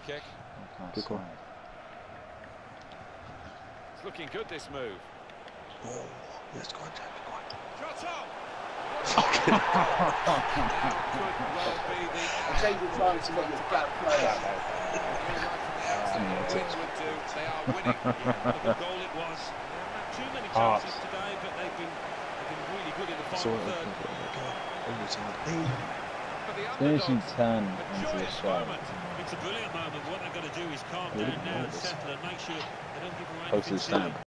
kick. Good goal. It's looking good, this move. Oh, let's go on, Jamie, go on. Shot on! Fucking That could well be the David trying to make it back player. Wins would do. They are winning. What a goal it was. Not too many chances today, but they've been really good in the final third. For the Finishing underdogs, 10 a into the joyous shot. moment. It's a brilliant moment. What they've got to do is calm down now and settle and make sure they don't give away Close to the anything silly. stand.